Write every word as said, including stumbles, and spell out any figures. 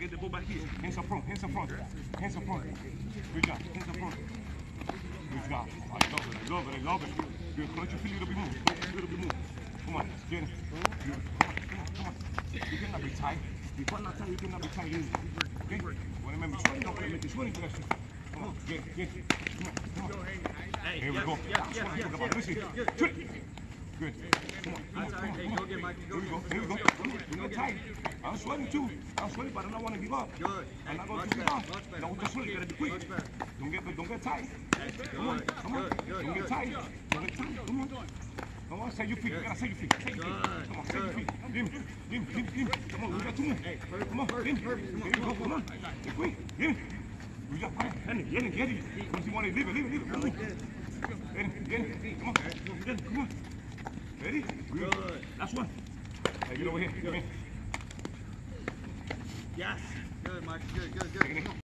get the ball back here. Hands up front, hands up front, hands up front. Good job, hands up front. Good job. I love it, I love it, I love it. Good, close your feet a little bit more, close your feet a little bit more. Come on, get it. Good. Come on, come on, come on. You cannot be tight. If you're not tight, you cannot be tight. Okay? Well, remember, swing, don't make the swing direction. Come on, get it, get it. Come on, come on. Hey, here we yes, go. yes, That's yes, what I yes, talk about. yes, Listen. yes, yes. Good. Good. Come on, come on, come on. Hey, go get Mike. Here we go, here we go. Don't get tight. I'm sweating too. I'm sweating, but I don't want to give up. Good. I'm not going Much to give better, up. much better. Don't just sweat, you gotta be quick. Much better. Don't get, don't get tight. Good, Come on, come on. good, good, Don't get good. tight. Don't get tight. Come on. Come on, say your feet. You gotta say your feet. Say your feet. Come on, say your feet. Give him, give him, give him. Come on, we got two more. Come on, give him. Here we go, come on. Get quick. Get him. We got five. Get him, get him, get him. Once you want to leave it, leave it, leave it. Come on. Get him, get him. Come on. Get him, come on. Ready? Good. Last one. Hey, get over here. Come in. Yes. Good, Mike. Good, good, good. Take it in.